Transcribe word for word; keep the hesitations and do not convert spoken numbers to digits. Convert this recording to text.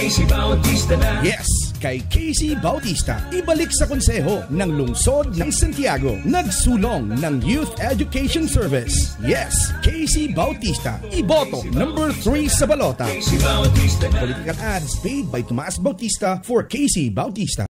Casey Bautista na. Yes, kay Casey Bautista. Ibalik sa konseho ng lungsod ng Santiago. Nagsulong ng Youth Education Service. Yes, Casey Bautista. Iboto number three sa balota. Casey Bautista na. Political ads paid by Tomas Bautista for Casey Bautista.